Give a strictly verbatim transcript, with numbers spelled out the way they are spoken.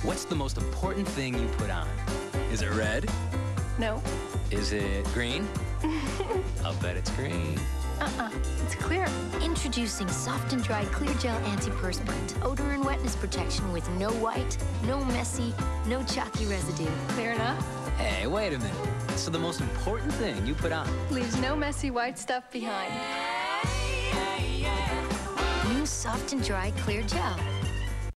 What's the most important thing you put on? Is it red? No. Is it green? I'll bet it's green. Uh-uh, it's clear. Introducing Soft and Dry Clear Gel Antiperspirant. Odor and wetness protection with no white, no messy, no chalky residue. Clear enough? Hey, wait a minute. So the most important thing you put on leaves no messy white stuff behind. New Soft and Dry Clear Gel.